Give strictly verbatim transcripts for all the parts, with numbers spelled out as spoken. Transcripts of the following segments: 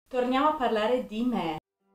Torniamo a parlare di me.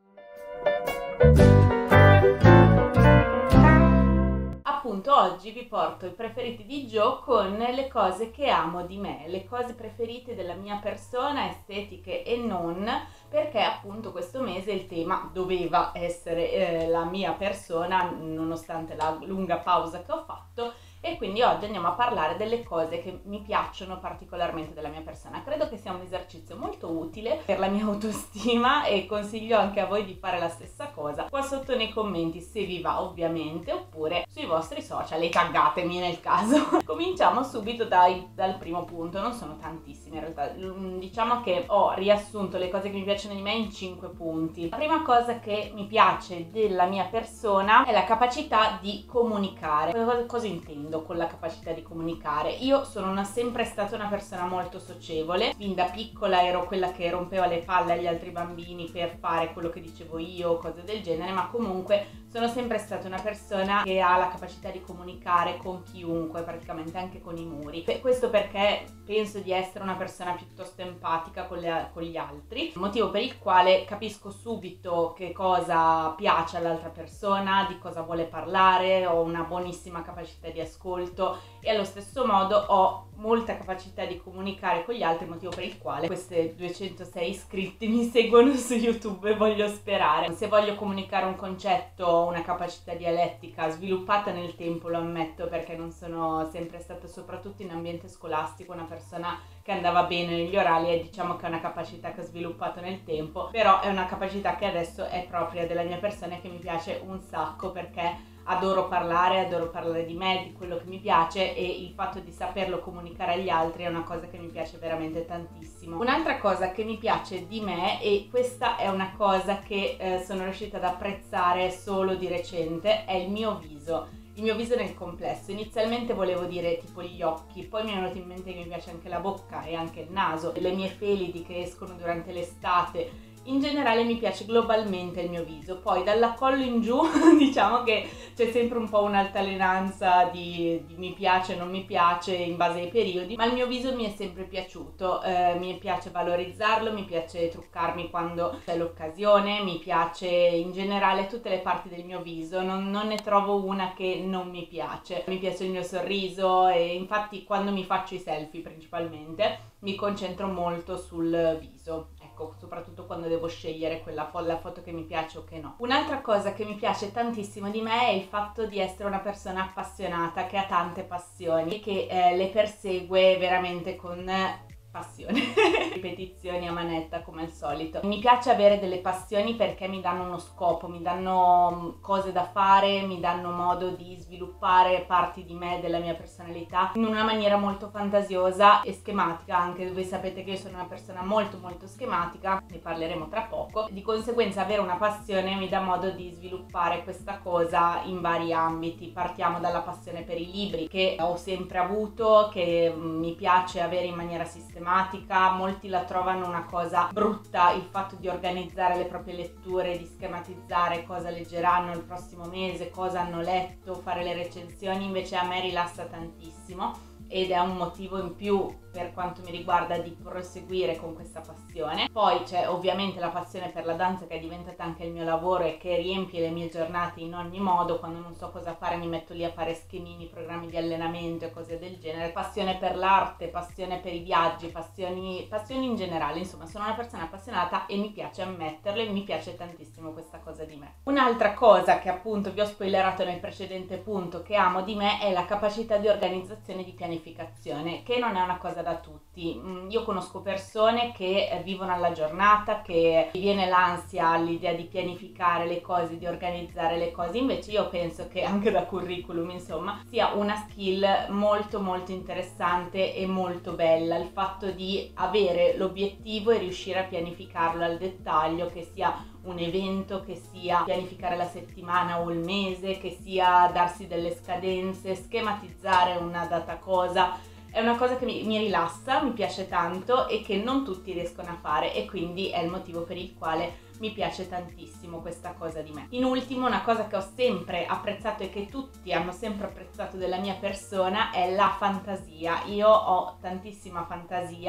Appunto oggi vi porto i preferiti di Gio con le cose che amo di me, le cose preferite della mia persona, estetiche e non, perché appunto questo mese il tema doveva essere eh, la mia persona, nonostante la lunga pausa che ho fatto. E quindi oggi andiamo a parlare delle cose che mi piacciono particolarmente della mia persona. Credo che sia un esercizio molto utile per la mia autostima e consiglio anche a voi di fare la stessa cosa qua sotto nei commenti, se vi va ovviamente, oppure sui vostri social e taggatemi nel caso. Cominciamo subito dai, dal primo punto, non sono tantissime in realtà, diciamo che ho riassunto le cose che mi piacciono di me in cinque punti. La prima cosa che mi piace della mia persona è la capacità di comunicare. Cosa, cosa intendo con la capacità di comunicare? Io sono una, sempre stata una persona molto socievole, fin da piccola ero quella che rompeva le palle agli altri bambini per fare quello che dicevo io, cose del genere, ma comunque sono sempre stata una persona che ha la capacità di comunicare con chiunque, praticamente anche con i muri. Questo perché penso di essere una persona piuttosto empatica con, le, con gli altri, motivo per il quale capisco subito che cosa piace all'altra persona, di cosa vuole parlare, ho una buonissima capacità di ascolto e allo stesso modo ho molta capacità di comunicare con gli altri, motivo per il quale queste duecentosei iscritti mi seguono su YouTube e voglio sperare. Se voglio comunicare un concetto, una capacità dialettica sviluppata nel tempo, lo ammetto, perché non sono sempre stata, soprattutto in ambiente scolastico, una persona che andava bene negli orali, e diciamo che è una capacità che ho sviluppato nel tempo, però è una capacità che adesso è propria della mia persona e che mi piace un sacco, perché adoro parlare, adoro parlare di me, di quello che mi piace, e il fatto di saperlo comunicare agli altri è una cosa che mi piace veramente tantissimo. Un'altra cosa che mi piace di me, e questa è una cosa che eh, sono riuscita ad apprezzare solo di recente, è il mio viso. Il mio viso nel complesso. Inizialmente volevo dire tipo gli occhi, poi mi è venuto in mente che mi piace anche la bocca e anche il naso, le mie felidi che escono durante l'estate. In generale mi piace globalmente il mio viso, poi dalla collo in giù diciamo che c'è sempre un po' un'altalenanza di, di mi piace, non mi piace in base ai periodi, ma il mio viso mi è sempre piaciuto, eh, mi piace valorizzarlo, mi piace truccarmi quando c'è l'occasione, mi piace in generale tutte le parti del mio viso, non, non ne trovo una che non mi piace. Mi piace il mio sorriso e infatti quando mi faccio i selfie principalmente mi concentro molto sul viso, ecco, soprattutto quando devo scegliere quella fo- la foto che mi piace o che no. Un'altra cosa che mi piace tantissimo di me è il fatto di essere una persona appassionata, che ha tante passioni e che eh, le persegue veramente con passione. Ripetizioni a manetta come al solito. Mi piace avere delle passioni perché mi danno uno scopo, mi danno cose da fare, mi danno modo di sviluppare parti di me, della mia personalità, in una maniera molto fantasiosa e schematica anche. Voi sapete che io sono una persona molto molto schematica, ne parleremo tra poco, di conseguenza avere una passione mi dà modo di sviluppare questa cosa in vari ambiti. Partiamo dalla passione per i libri, che ho sempre avuto, che mi piace avere in maniera sistematica. Molti la trovano una cosa brutta, il fatto di organizzare le proprie letture, di schematizzare cosa leggeranno il prossimo mese, cosa hanno letto, fare le recensioni. Invece a me rilassa tantissimo ed è un motivo in più per quanto mi riguarda di proseguire con questa passione. Poi c'è ovviamente la passione per la danza, che è diventata anche il mio lavoro e che riempie le mie giornate in ogni modo. Quando non so cosa fare mi metto lì a fare schemini, programmi di allenamento e cose del genere. Passione per l'arte, passione per i viaggi, passioni, passioni in generale. Insomma, sono una persona appassionata e mi piace ammetterlo e mi piace tantissimo questa cosa di me. Un'altra cosa che appunto vi ho spoilerato nel precedente punto che amo di me è la capacità di organizzazione e di pianificazione, che non è una cosa da tutti. Io conosco persone che vivono alla giornata, che viene l'ansia all'idea di pianificare le cose, di organizzare le cose. Invece io penso che anche da curriculum, insomma, sia una skill molto molto interessante e molto bella il fatto di avere l'obiettivo e riuscire a pianificarlo al dettaglio, che sia un evento, che sia pianificare la settimana o il mese, che sia darsi delle scadenze, schematizzare una data cosa. È una cosa che mi, mi rilassa, mi piace tanto e che non tutti riescono a fare, e quindi è il motivo per il quale mi piace tantissimo questa cosa di me. In ultimo, una cosa che ho sempre apprezzato e che tutti hanno sempre apprezzato della mia persona è la fantasia. Io ho tantissima fantasia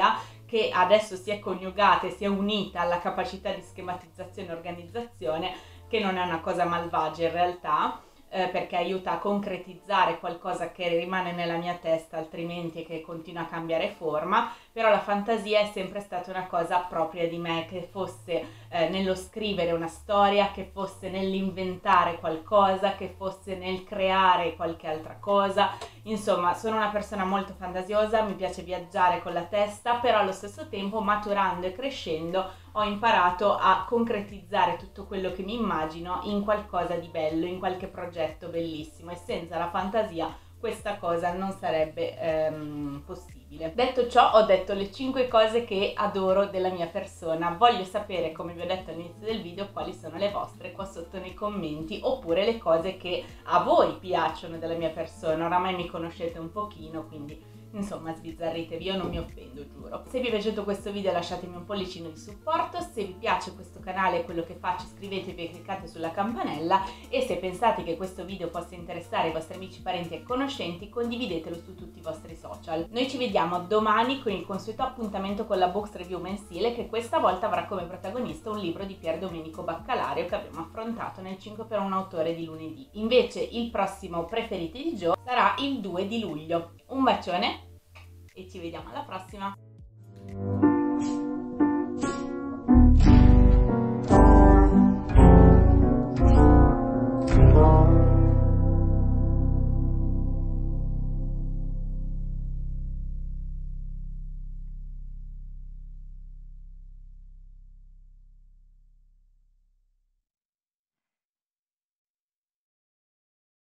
che adesso si è coniugata e si è unita alla capacità di schematizzazione e organizzazione, che non è una cosa malvagia in realtà, eh, perché aiuta a concretizzare qualcosa che rimane nella mia testa altrimenti e che continua a cambiare forma. Però la fantasia è sempre stata una cosa propria di me, che fosse eh, nello scrivere una storia, che fosse nell'inventare qualcosa, che fosse nel creare qualche altra cosa. Insomma, sono una persona molto fantasiosa, mi piace viaggiare con la testa, però allo stesso tempo, maturando e crescendo, ho imparato a concretizzare tutto quello che mi immagino in qualcosa di bello, in qualche progetto bellissimo, e senza la fantasia questa cosa non sarebbe ehm, possibile. Detto ciò, ho detto le cinque cose che adoro della mia persona. Voglio sapere, come vi ho detto all'inizio del video, quali sono le vostre qua sotto nei commenti, oppure le cose che a voi piacciono della mia persona. Oramai mi conoscete un pochino, quindi insomma sbizzarritevi, io non mi offendo, giuro. Se vi è piaciuto questo video lasciatemi un pollicino di supporto, se vi piace questo canale e quello che faccio iscrivetevi e cliccate sulla campanella, e se pensate che questo video possa interessare i vostri amici, parenti e conoscenti, condividetelo su tutti i vostri social. Noi ci vediamo domani con il consueto appuntamento con la Books Review mensile, che questa volta avrà come protagonista un libro di Pier Domenico Baccalario che abbiamo affrontato nel cinque per un autore di lunedì. Invece il prossimo Preferiti di Gio sarà il due di luglio. Un bacione e ci vediamo alla prossima!